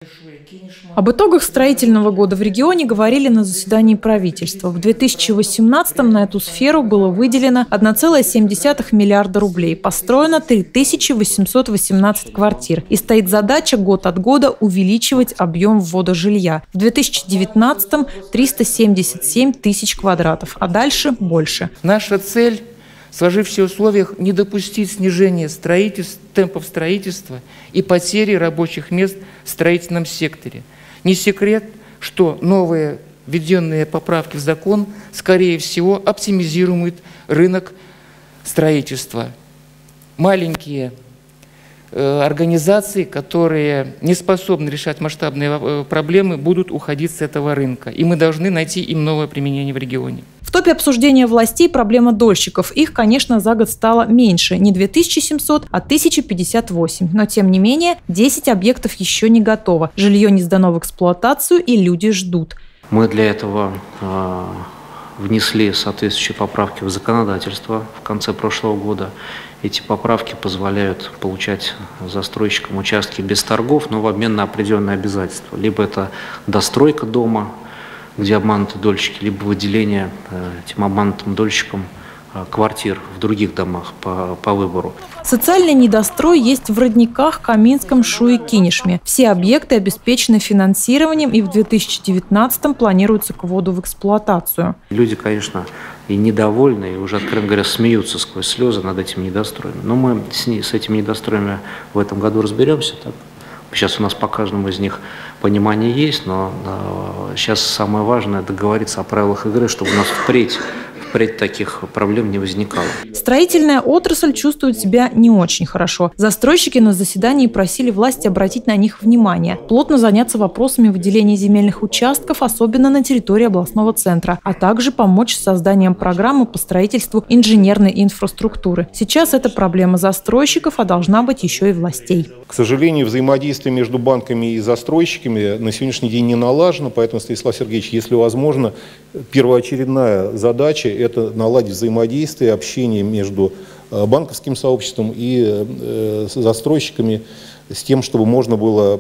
Об итогах строительного года в регионе говорили на заседании правительства. В 2018-м на эту сферу было выделено 1,7 миллиарда рублей. Построено 3818 квартир. И стоит задача год от года увеличивать объем ввода жилья. В 2019-м 377 тысяч квадратов, а дальше больше. Наша цель в сложившихся условиях не допустить снижения темпов строительства и потери рабочих мест в строительном секторе. Не секрет, что новые введенные поправки в закон, скорее всего, оптимизируют рынок строительства. Маленькие организации, которые не способны решать масштабные проблемы, будут уходить с этого рынка. И мы должны найти им новое применение в регионе. В топе обсуждения властей проблема дольщиков. Их, конечно, за год стало меньше. Не 2700, а 1058. Но, тем не менее, 10 объектов еще не готово. Жилье не сдано в эксплуатацию, и люди ждут. Мы для этого внесли соответствующие поправки в законодательство в конце прошлого года. Эти поправки позволяют получать застройщикам участки без торгов, но в обмен на определенные обязательства. Либо это достройка дома, где обмануты дольщики, либо выделение этим обманутым дольщикам квартир в других домах по выбору. Социальный недострой есть в Родниках, Каминском, Шуе, Кинешме. Все объекты обеспечены финансированием и в 2019-м планируются к вводу в эксплуатацию. Люди, конечно, и недовольны, и уже, откровенно говоря, смеются сквозь слезы над этими недостроями. Но мы с этими недостроями в этом году разберемся. Так? Сейчас у нас по каждому из них понимание есть, но сейчас самое важное – договориться о правилах игры, чтобы у нас впредь таких проблем не возникало. Строительная отрасль чувствует себя не очень хорошо. Застройщики на заседании просили власти обратить на них внимание, плотно заняться вопросами выделения земельных участков, особенно на территории областного центра, а также помочь с созданием программы по строительству инженерной инфраструктуры. Сейчас это проблема застройщиков, а должна быть еще и властей. К сожалению, взаимодействие между банками и застройщиками на сегодняшний день не налажено, поэтому, Станислав Сергеевич, если возможно, первоочередная задача – это наладить взаимодействие, общение между банковским сообществом и застройщиками с тем, чтобы можно было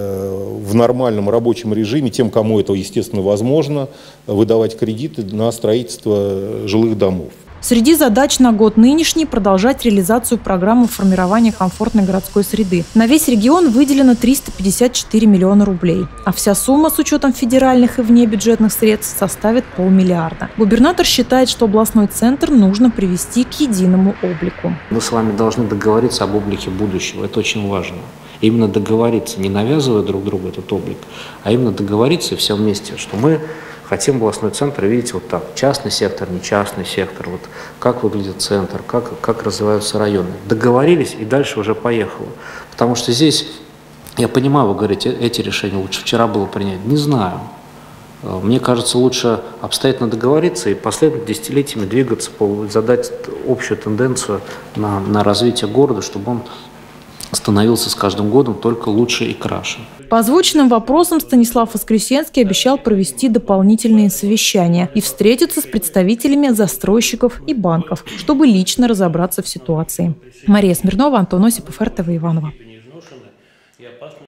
в нормальном рабочем режиме, тем, кому это, естественно, возможно, выдавать кредиты на строительство жилых домов. Среди задач на год нынешний – продолжать реализацию программы формирования комфортной городской среды. На весь регион выделено 354 миллиона рублей, а вся сумма с учетом федеральных и внебюджетных средств составит 500 миллиарда. Губернатор считает, что областной центр нужно привести к единому облику. Мы с вами должны договориться об облике будущего, это очень важно. Именно договориться, не навязывая друг другу этот облик, а именно договориться и все вместе, что мы хотим областной центр видеть вот так. Частный сектор, не частный сектор, вот как выглядит центр, как развиваются районы. Договорились и дальше уже поехало. Потому что здесь, я понимаю, вы говорите, эти решения лучше вчера было принять. Не знаю. Мне кажется, лучше обстоятельно договориться и последовательно десятилетиями двигаться, задать общую тенденцию на развитие города, чтобы он становился с каждым годом только лучше и краше. По озвученным вопросам Станислав Воскресенский обещал провести дополнительные совещания и встретиться с представителями застройщиков и банков, чтобы лично разобраться в ситуации. Мария Смирнова, Антон Осипов, РТВ Иваново.